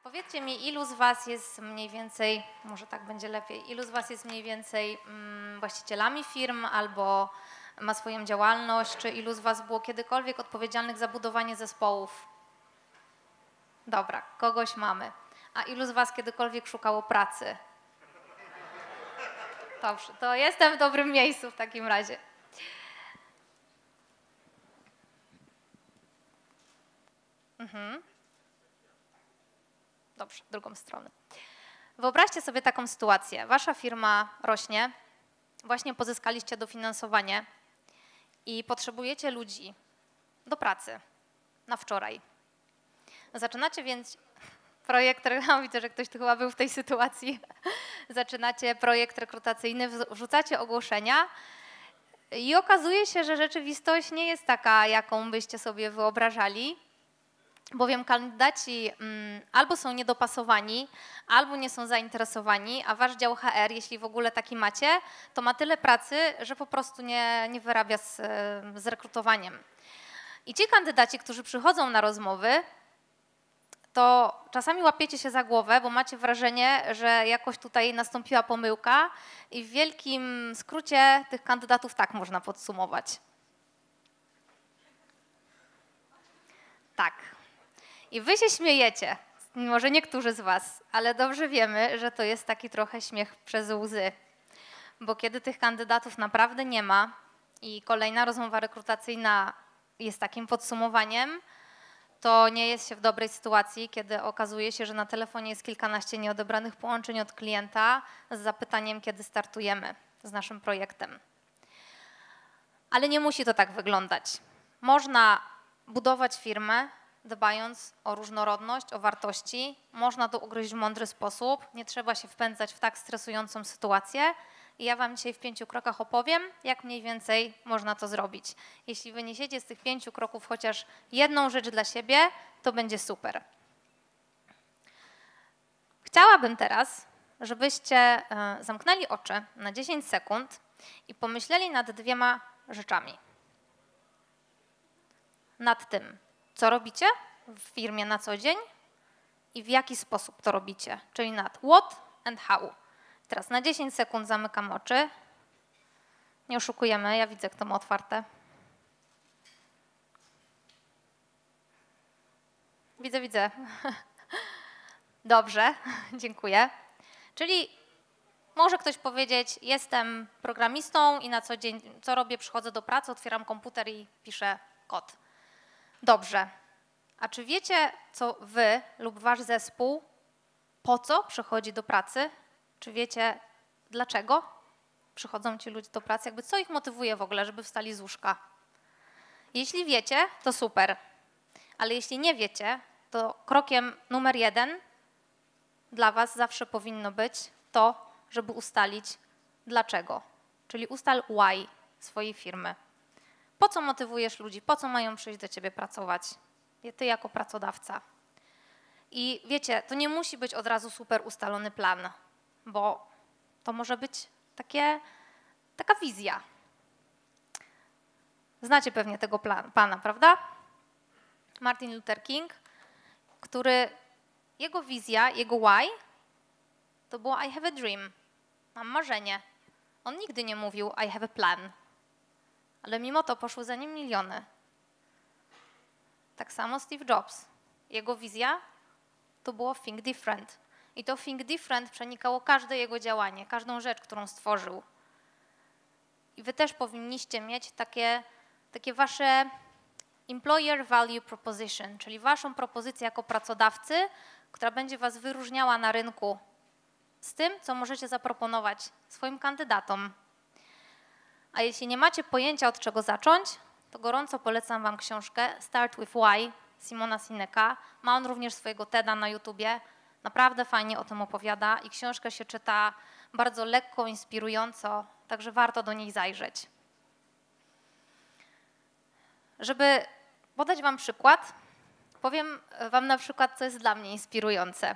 Powiedzcie mi, ilu z Was jest mniej więcej, może tak będzie lepiej, ilu z Was jest mniej więcej właścicielami firm albo ma swoją działalność, czy ilu z Was było kiedykolwiek odpowiedzialnych za budowanie zespołów? Dobra, kogoś mamy. A ilu z Was kiedykolwiek szukało pracy? Dobrze, to jestem w dobrym miejscu w takim razie. Dobrze, drugą stronę. Wyobraźcie sobie taką sytuację. Wasza firma rośnie, właśnie pozyskaliście dofinansowanie i potrzebujecie ludzi do pracy na wczoraj. Zaczynacie więc projekt, widzę, że ktoś tu chyba był w tej sytuacji, zaczynacie projekt rekrutacyjny, wrzucacie ogłoszenia i okazuje się, że rzeczywistość nie jest taka, jaką byście sobie wyobrażali, bowiem kandydaci albo są niedopasowani, albo nie są zainteresowani, a wasz dział HR, jeśli w ogóle taki macie, to ma tyle pracy, że po prostu nie wyrabia z rekrutowaniem. I ci kandydaci, którzy przychodzą na rozmowy, to czasami łapiecie się za głowę, bo macie wrażenie, że jakoś tutaj nastąpiła pomyłka i w wielkim skrócie tych kandydatów tak można podsumować. Tak. I wy się śmiejecie, może niektórzy z Was, ale dobrze wiemy, że to jest taki trochę śmiech przez łzy. Bo kiedy tych kandydatów naprawdę nie ma i kolejna rozmowa rekrutacyjna jest takim podsumowaniem, to nie jest się w dobrej sytuacji, kiedy okazuje się, że na telefonie jest kilkanaście nieodebranych połączeń od klienta z zapytaniem, kiedy startujemy z naszym projektem. Ale nie musi to tak wyglądać. Można budować firmę, dbając o różnorodność, o wartości. Można to ugryźć w mądry sposób, nie trzeba się wpędzać w tak stresującą sytuację. I ja Wam dzisiaj w 5 krokach opowiem, jak mniej więcej można to zrobić. Jeśli wyniesiecie z tych 5 kroków chociaż jedną rzecz dla siebie, to będzie super. Chciałabym teraz, żebyście zamknęli oczy na 10 sekund i pomyśleli nad 2 rzeczami. Nad tym, co robicie w firmie na co dzień i w jaki sposób to robicie, czyli nad what and how. Teraz na 10 sekund zamykam oczy. Nie oszukujemy, ja widzę, kto ma otwarte. Widzę. Dobrze, dziękuję. Czyli może ktoś powiedzieć, jestem programistą i na co dzień, co robię, przychodzę do pracy, otwieram komputer i piszę kod. Dobrze. A czy wiecie, co wy lub wasz zespół, po co przychodzi do pracy? Czy wiecie, dlaczego przychodzą ci ludzie do pracy? Jakby co ich motywuje w ogóle, żeby wstali z łóżka? Jeśli wiecie, to super. Ale jeśli nie wiecie, to krokiem numer 1 dla was zawsze powinno być to, żeby ustalić dlaczego. Czyli ustal why swojej firmy. Po co motywujesz ludzi? Po co mają przyjść do ciebie pracować? Ty jako pracodawca. I wiecie, to nie musi być od razu super ustalony plan, bo to może być taka wizja. Znacie pewnie tego pana, prawda? Martin Luther King, jego wizja, jego why to było I have a dream, mam marzenie. On nigdy nie mówił I have a plan, ale mimo to poszły za nim miliony. Tak samo Steve Jobs. Jego wizja to było think different. I to think different przenikało każde jego działanie, każdą rzecz, którą stworzył. I wy też powinniście mieć takie wasze employer value proposition, czyli waszą propozycję jako pracodawcy, która będzie was wyróżniała na rynku z tym, co możecie zaproponować swoim kandydatom. A jeśli nie macie pojęcia, od czego zacząć, to gorąco polecam wam książkę Start with Why Simona Sineka. Ma on również swojego TEDa na YouTubie. Naprawdę fajnie o tym opowiada i książkę się czyta bardzo lekko, inspirująco, także warto do niej zajrzeć. Żeby podać wam przykład, powiem wam na przykład, co jest dla mnie inspirujące.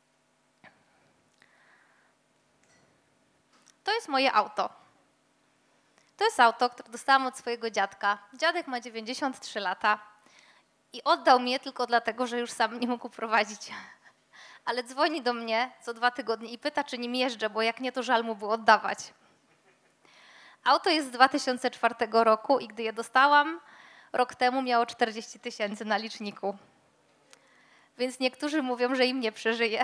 To jest moje auto. To jest auto, które dostałam od swojego dziadka. Dziadek ma 93 lata i oddał mi je tylko dlatego, że już sam nie mógł prowadzić. ale dzwoni do mnie co 2 tygodnie i pyta, czy nim jeżdżę, bo jak nie, to żal mu było oddawać. Auto jest z 2004 roku i gdy je dostałam, rok temu miało 40 000 na liczniku. Więc niektórzy mówią, że im nie przeżyje.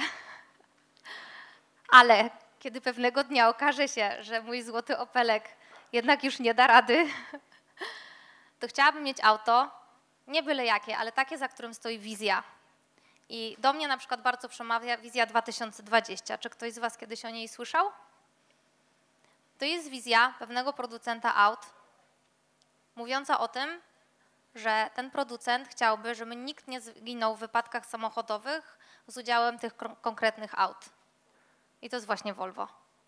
Ale kiedy pewnego dnia okaże się, że mój złoty Opelek jednak już nie da rady, to chciałabym mieć auto, nie byle jakie, ale takie, za którym stoi wizja. I do mnie na przykład bardzo przemawia wizja 2020. Czy ktoś z was kiedyś o niej słyszał? To jest wizja pewnego producenta aut, mówiąca o tym, że ten producent chciałby, żeby nikt nie zginął w wypadkach samochodowych z udziałem tych konkretnych aut. I to jest właśnie Volvo.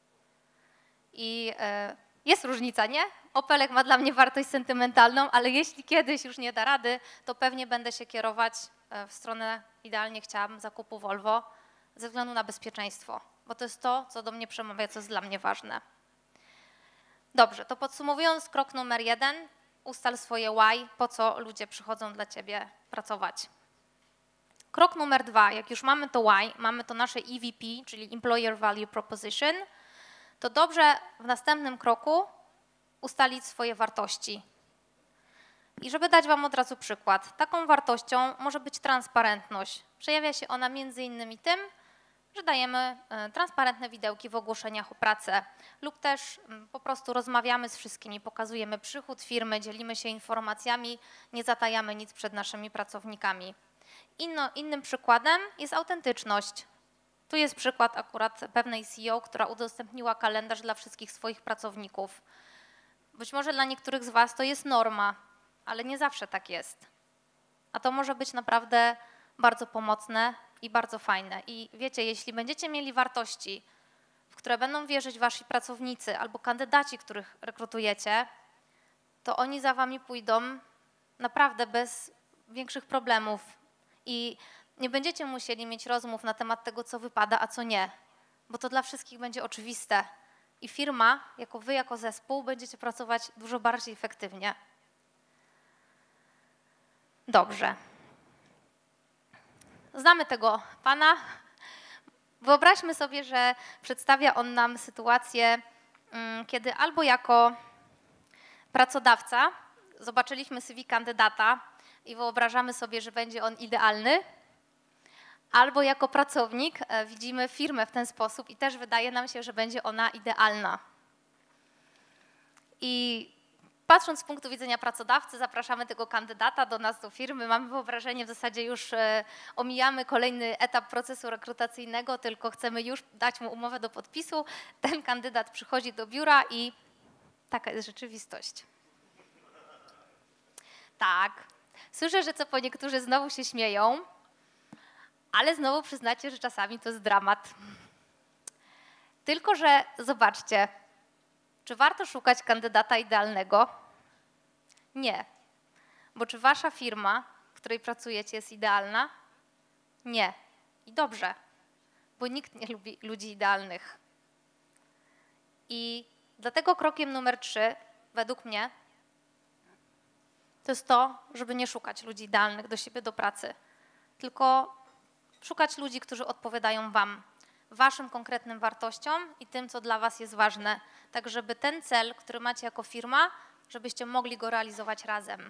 I jest różnica, nie? Opelek ma dla mnie wartość sentymentalną, ale jeśli kiedyś już nie da rady, to pewnie będę się kierować w stronę, idealnie chciałabym, zakupu Volvo ze względu na bezpieczeństwo, bo to jest to, co do mnie przemawia, co jest dla mnie ważne. Dobrze, to podsumowując, krok numer 1, ustal swoje why, po co ludzie przychodzą dla ciebie pracować. Krok numer 2, jak już mamy to why, mamy to nasze EVP, czyli Employer Value Proposition, to dobrze w następnym kroku ustalić swoje wartości. I żeby dać wam od razu przykład, taką wartością może być transparentność. Przejawia się ona między innymi tym, że dajemy transparentne widełki w ogłoszeniach o pracę lub też po prostu rozmawiamy z wszystkimi, pokazujemy przychód firmy, dzielimy się informacjami, nie zatajamy nic przed naszymi pracownikami. Innym przykładem jest autentyczność. Tu jest przykład akurat pewnej CEO, która udostępniła kalendarz dla wszystkich swoich pracowników. Być może dla niektórych z was to jest norma, ale nie zawsze tak jest. A to może być naprawdę bardzo pomocne i bardzo fajne. I wiecie, jeśli będziecie mieli wartości, w które będą wierzyć wasi pracownicy albo kandydaci, których rekrutujecie, to oni za wami pójdą naprawdę bez większych problemów i nie będziecie musieli mieć rozmów na temat tego, co wypada, a co nie, bo to dla wszystkich będzie oczywiste i firma, wy jako zespół, będziecie pracować dużo bardziej efektywnie. Dobrze. Znamy tego pana. Wyobraźmy sobie, że przedstawia on nam sytuację, kiedy albo jako pracodawca zobaczyliśmy CV kandydata i wyobrażamy sobie, że będzie on idealny, albo jako pracownik widzimy firmę w ten sposób i też wydaje nam się, że będzie ona idealna. I patrząc z punktu widzenia pracodawcy, zapraszamy tego kandydata do nas, do firmy. Mamy wyobrażenie, w zasadzie już omijamy kolejny etap procesu rekrutacyjnego, tylko chcemy już dać mu umowę do podpisu. Ten kandydat przychodzi do biura i taka jest rzeczywistość. Tak, słyszę, że co po niektórzy znowu się śmieją, ale znowu przyznacie, że czasami to jest dramat. Tylko że zobaczcie, czy warto szukać kandydata idealnego? Nie. Bo czy wasza firma, w której pracujecie, jest idealna? Nie. I dobrze, bo nikt nie lubi ludzi idealnych. I dlatego krokiem numer 3, według mnie, to jest to, żeby nie szukać ludzi idealnych do siebie, do pracy, tylko szukać ludzi, którzy odpowiadają wam, waszym konkretnym wartościom i tym, co dla was jest ważne, tak żeby ten cel, który macie jako firma, żebyście mogli go realizować razem.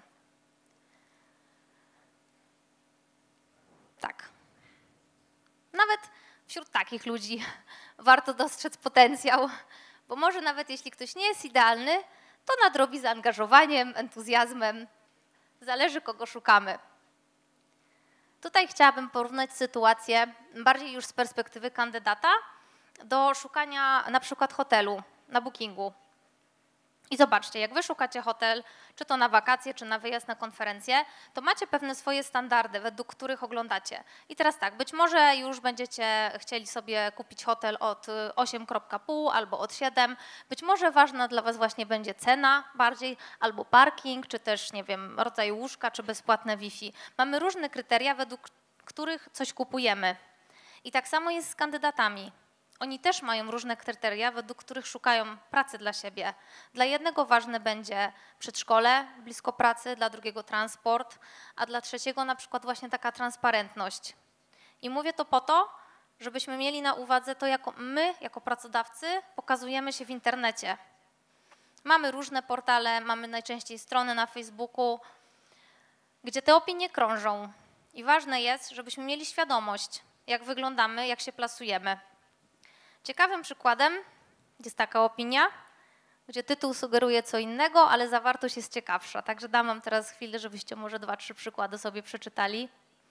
Tak. Nawet wśród takich ludzi warto dostrzec potencjał, bo może nawet jeśli ktoś nie jest idealny, to nadrobi zaangażowaniem, entuzjazmem. Zależy, kogo szukamy. Tutaj chciałabym porównać sytuację bardziej już z perspektywy kandydata do szukania na przykład hotelu na Bookingu. I zobaczcie, jak wy szukacie hotel, czy to na wakacje, czy na wyjazd na konferencję, to macie pewne swoje standardy, według których oglądacie. I teraz tak, być może już będziecie chcieli sobie kupić hotel od 8,5 albo od 7. Być może ważna dla was właśnie będzie cena bardziej, albo parking, czy też, nie wiem, rodzaj łóżka, czy bezpłatne Wi-Fi. Mamy różne kryteria, według których coś kupujemy. I tak samo jest z kandydatami. Oni też mają różne kryteria, według których szukają pracy dla siebie. Dla jednego ważne będzie przedszkole blisko pracy, dla drugiego transport, a dla trzeciego na przykład właśnie taka transparentność. I mówię to po to, żebyśmy mieli na uwadze to, jak my, jako pracodawcy, pokazujemy się w internecie. Mamy różne portale, mamy najczęściej strony na Facebooku, gdzie te opinie krążą. I ważne jest, żebyśmy mieli świadomość, jak wyglądamy, jak się plasujemy. Ciekawym przykładem jest taka opinia, gdzie tytuł sugeruje co innego, ale zawartość jest ciekawsza. Także dam wam teraz chwilę, żebyście może 2-3 przykłady sobie przeczytali.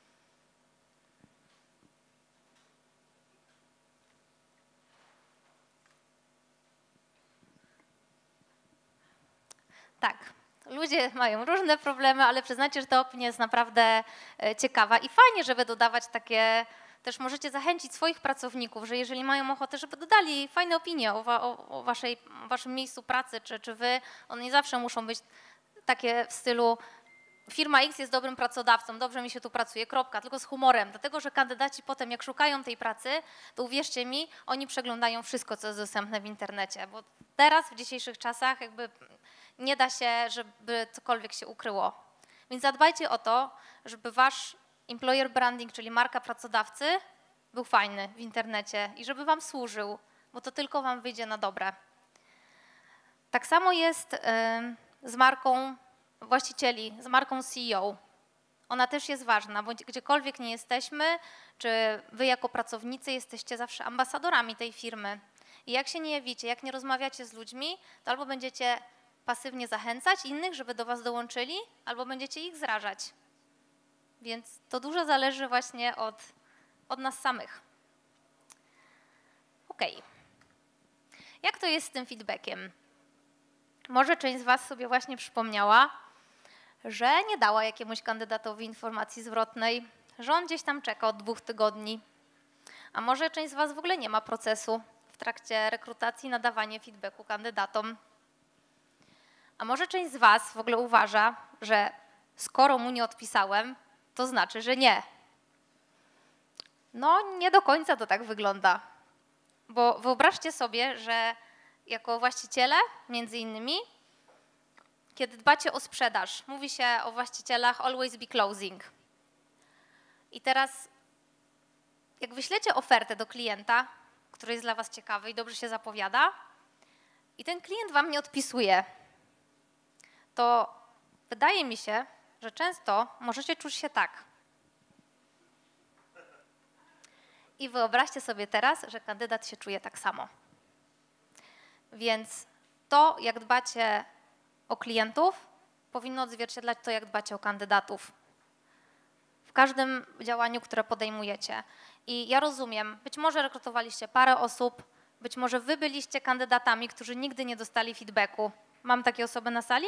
Tak, ludzie mają różne problemy, ale przyznacie, że ta opinia jest naprawdę ciekawa i fajnie, żeby dodawać takie, też możecie zachęcić swoich pracowników, że jeżeli mają ochotę, żeby dodali fajne opinie o waszym miejscu pracy, czy wy, one nie zawsze muszą być takie w stylu firma X jest dobrym pracodawcą, dobrze mi się tu pracuje, kropka, tylko z humorem, dlatego że kandydaci potem jak szukają tej pracy, to uwierzcie mi, oni przeglądają wszystko, co jest dostępne w internecie, bo teraz w dzisiejszych czasach jakby nie da się, żeby cokolwiek się ukryło. Więc zadbajcie o to, żeby wasz employer branding, czyli marka pracodawcy, był fajny w internecie i żeby wam służył, bo to tylko wam wyjdzie na dobre. Tak samo jest z marką właścicieli, z marką CEO. Ona też jest ważna, bo gdziekolwiek nie jesteśmy, czy wy jako pracownicy jesteście zawsze ambasadorami tej firmy. I jak się nie jawicie, jak nie rozmawiacie z ludźmi, to albo będziecie pasywnie zachęcać innych, żeby do was dołączyli, albo będziecie ich zrażać. Więc to dużo zależy właśnie od nas samych. Okej. Jak to jest z tym feedbackiem? Może część z was sobie właśnie przypomniała, że nie dała jakiemuś kandydatowi informacji zwrotnej, że on gdzieś tam czeka od 2 tygodni. A może część z was w ogóle nie ma procesu w trakcie rekrutacji na dawanie feedbacku kandydatom. A może część z was w ogóle uważa, że skoro mu nie odpisałem, to znaczy, że nie. No nie do końca to tak wygląda. Bo wyobraźcie sobie, że jako właściciele, między innymi, kiedy dbacie o sprzedaż, mówi się o właścicielach always be closing. I teraz jak wyślecie ofertę do klienta, który jest dla was ciekawy i dobrze się zapowiada, i ten klient wam nie odpisuje, to wydaje mi się, że często możecie czuć się tak. I wyobraźcie sobie teraz, że kandydat się czuje tak samo. Więc to, jak dbacie o klientów, powinno odzwierciedlać to, jak dbacie o kandydatów. W każdym działaniu, które podejmujecie. I ja rozumiem, być może rekrutowaliście parę osób, być może wy byliście kandydatami, którzy nigdy nie dostali feedbacku. Mam takie osoby na sali?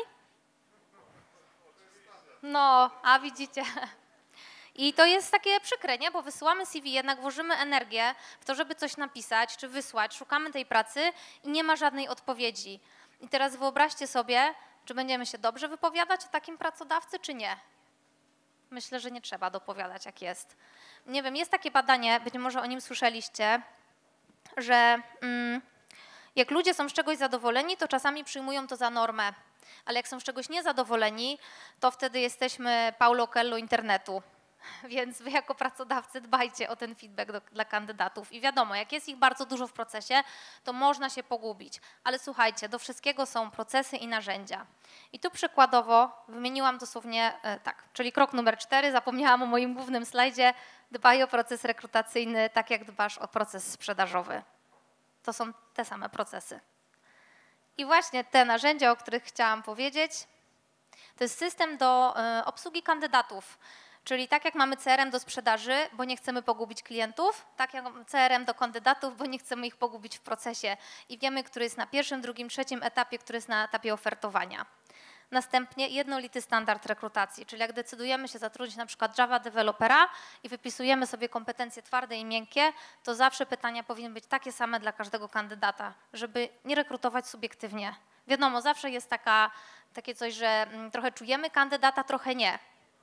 No, a widzicie. I to jest takie przykre, nie? Bo wysyłamy CV, jednak włożymy energię w to, żeby coś napisać czy wysłać, szukamy tej pracy i nie ma żadnej odpowiedzi. I teraz wyobraźcie sobie, czy będziemy się dobrze wypowiadać o takim pracodawcy, czy nie? Myślę, że nie trzeba dopowiadać, jak jest. Nie wiem, jest takie badanie, być może o nim słyszeliście, że jak ludzie są z czegoś zadowoleni, to czasami przyjmują to za normę, ale jak są z czegoś niezadowoleni, to wtedy jesteśmy Paulo Coelho internetu. Więc wy jako pracodawcy dbajcie o ten feedback dla kandydatów. I wiadomo, jak jest ich bardzo dużo w procesie, to można się pogubić. Ale słuchajcie, do wszystkiego są procesy i narzędzia. I tu przykładowo wymieniłam dosłownie tak, czyli krok numer 4, zapomniałam o moim głównym slajdzie, dbaj o proces rekrutacyjny tak jak dbasz o proces sprzedażowy. To są te same procesy. I właśnie te narzędzia, o których chciałam powiedzieć, to jest system do obsługi kandydatów. Czyli tak jak mamy CRM do sprzedaży, bo nie chcemy pogubić klientów, tak jak mamy CRM do kandydatów, bo nie chcemy ich pogubić w procesie i wiemy, który jest na 1., 2., 3. etapie, który jest na etapie ofertowania. Następnie jednolity standard rekrutacji, czyli jak decydujemy się zatrudnić na przykład Java dewelopera i wypisujemy sobie kompetencje twarde i miękkie, to zawsze pytania powinny być takie same dla każdego kandydata, żeby nie rekrutować subiektywnie. Wiadomo, zawsze jest takie coś, że trochę czujemy kandydata, trochę nie.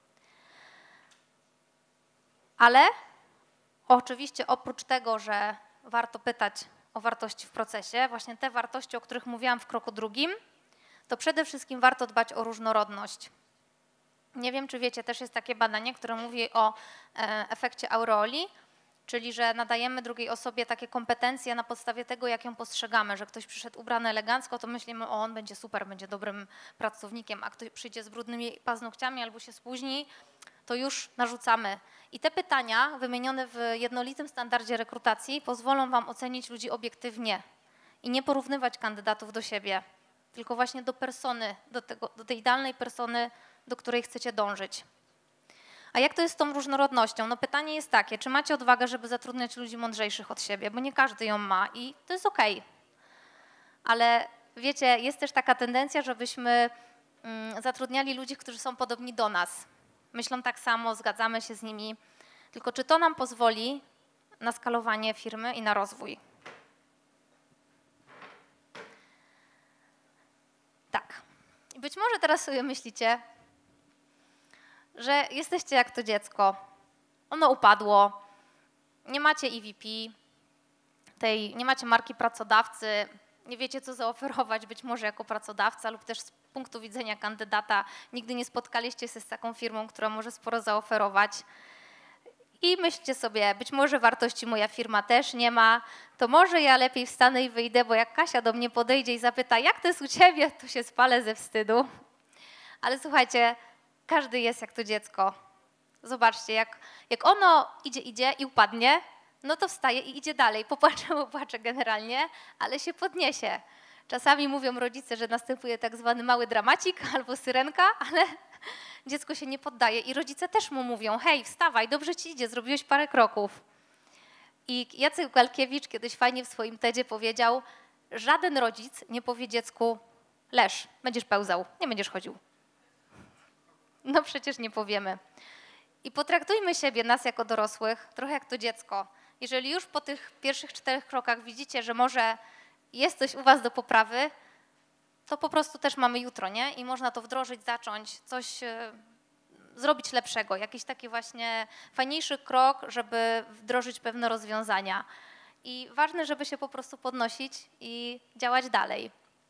Ale oczywiście oprócz tego, że warto pytać o wartości w procesie, właśnie te wartości, o których mówiłam w kroku 2, to przede wszystkim warto dbać o różnorodność. Nie wiem, czy wiecie, też jest takie badanie, które mówi o efekcie aureoli, Czyli, że nadajemy drugiej osobie takie kompetencje na podstawie tego, jak ją postrzegamy, że ktoś przyszedł ubrany elegancko, to myślimy, o, on będzie super, będzie dobrym pracownikiem, a ktoś przyjdzie z brudnymi paznokciami albo się spóźni, to już narzucamy. I te pytania wymienione w jednolitym standardzie rekrutacji pozwolą wam ocenić ludzi obiektywnie i nie porównywać kandydatów do siebie, tylko właśnie do persony, do tej idealnej persony, do której chcecie dążyć. A jak to jest z tą różnorodnością? No pytanie jest takie, czy macie odwagę, żeby zatrudniać ludzi mądrzejszych od siebie, bo nie każdy ją ma i to jest okej. Ale wiecie, jest też taka tendencja, żebyśmy zatrudniali ludzi, którzy są podobni do nas. Myślą tak samo, zgadzamy się z nimi. Tylko czy to nam pozwoli na skalowanie firmy i na rozwój? Tak. I być może teraz sobie myślicie, że jesteście jak to dziecko. Ono upadło, nie macie EVP, nie macie marki pracodawcy, nie wiecie, co zaoferować być może jako pracodawca lub też z punktu widzenia kandydata. Nigdy nie spotkaliście się z taką firmą, która może sporo zaoferować. I myślcie sobie, być może wartości moja firma też nie ma, to może ja lepiej wstanę i wyjdę, bo jak Kasia do mnie podejdzie i zapyta, jak to jest u ciebie, to się spalę ze wstydu. Ale słuchajcie, każdy jest jak to dziecko. Zobaczcie, jak ono idzie i upadnie, no to wstaje i idzie dalej. Popłacze generalnie, ale się podniesie. Czasami mówią rodzice, że następuje tak zwany mały dramacik albo syrenka, ale dziecko się nie poddaje i rodzice też mu mówią, hej, wstawaj, dobrze ci idzie, zrobiłeś parę kroków. I Jacek Galkiewicz kiedyś fajnie w swoim TED-zie powiedział, żaden rodzic nie powie dziecku, leż, będziesz pełzał, nie będziesz chodził. No przecież nie powiemy. I potraktujmy siebie, nas jako dorosłych, trochę jak to dziecko. Jeżeli już po tych pierwszych 4 krokach widzicie, że może jest coś u was do poprawy, to po prostu też mamy jutro, nie? I można to wdrożyć, zacząć, coś zrobić lepszego, jakiś taki właśnie fajniejszy krok, żeby wdrożyć pewne rozwiązania. I ważne, żeby się po prostu podnosić i działać dalej.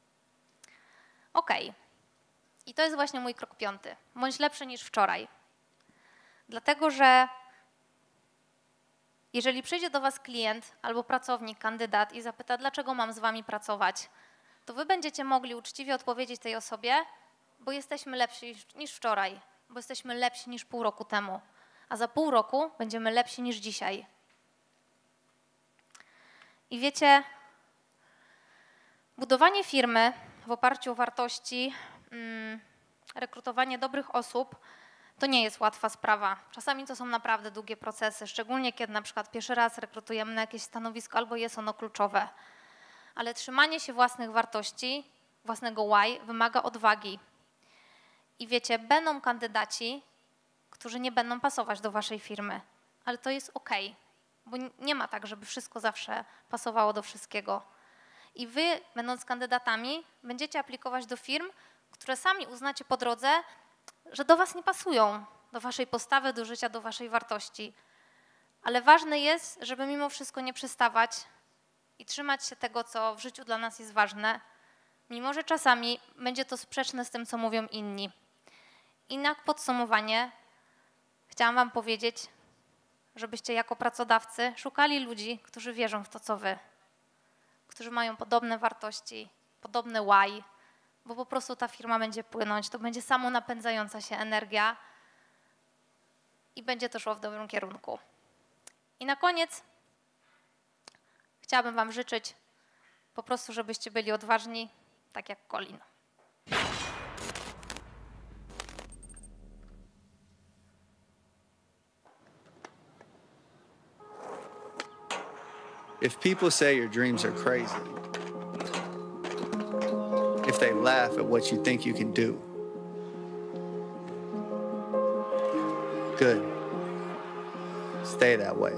Okej. I to jest właśnie mój krok 5. Bądź lepszy niż wczoraj. Dlatego, że jeżeli przyjdzie do was klient albo pracownik, kandydat i zapyta, dlaczego mam z wami pracować, to wy będziecie mogli uczciwie odpowiedzieć tej osobie, bo jesteśmy lepsi niż wczoraj, bo jesteśmy lepsi niż pół roku temu, a za pół roku będziemy lepsi niż dzisiaj. I wiecie, budowanie firmy w oparciu o wartości, rekrutowanie dobrych osób, to nie jest łatwa sprawa. Czasami to są naprawdę długie procesy, szczególnie kiedy na przykład pierwszy raz rekrutujemy na jakieś stanowisko albo jest ono kluczowe. Ale trzymanie się własnych wartości, własnego why wymaga odwagi. I wiecie, będą kandydaci, którzy nie będą pasować do waszej firmy, ale to jest okej, bo nie ma tak, żeby wszystko zawsze pasowało do wszystkiego. I wy, będąc kandydatami, będziecie aplikować do firm, które sami uznacie po drodze, że do was nie pasują, do waszej postawy, do życia, do waszej wartości. Ale ważne jest, żeby mimo wszystko nie przestawać i trzymać się tego, co w życiu dla nas jest ważne, mimo że czasami będzie to sprzeczne z tym, co mówią inni. I na podsumowanie chciałam wam powiedzieć, żebyście jako pracodawcy szukali ludzi, którzy wierzą w to, co wy, którzy mają podobne wartości, podobne why, bo po prostu ta firma będzie płynąć, to będzie samonapędzająca się energia i będzie to szło w dobrym kierunku. I na koniec chciałabym wam życzyć po prostu, żebyście byli odważni, tak jak Colin. If people say your dreams are crazy, if they laugh at what you think you can do, good. Stay that way.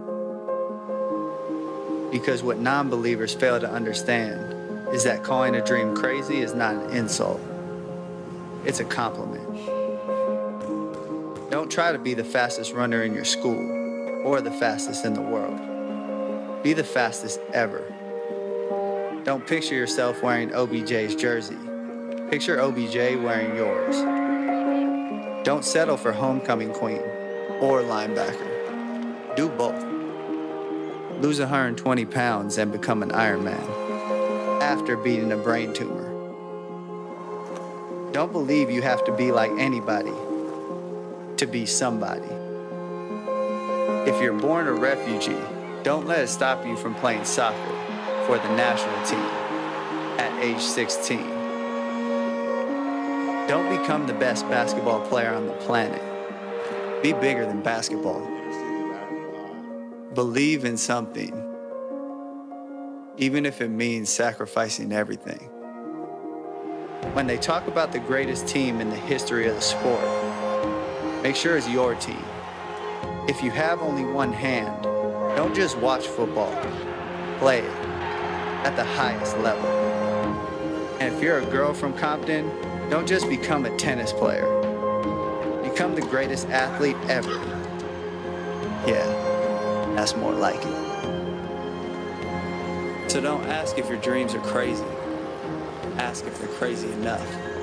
Because what non-believers fail to understand is that calling a dream crazy is not an insult. It's a compliment. Don't try to be the fastest runner in your school or the fastest in the world. Be the fastest ever. Don't picture yourself wearing OBJ's jersey. Picture OBJ wearing yours. Don't settle for homecoming queen or linebacker. Do both. lose 120 pounds and become an Iron Man after beating a brain tumor. Don't believe you have to be like anybody to be somebody. If you're born a refugee, don't let it stop you from playing soccer for the national team at age 16. Don't become the best basketball player on the planet. Be bigger than basketball. Believe in something, even if it means sacrificing everything. When they talk about the greatest team in the history of the sport, make sure it's your team. If you have only one hand, don't just watch football, play it at the highest level. And if you're a girl from Compton, don't just become a tennis player. Become the greatest athlete ever. Yeah, that's more like it. So don't ask if your dreams are crazy. Ask if they're crazy enough.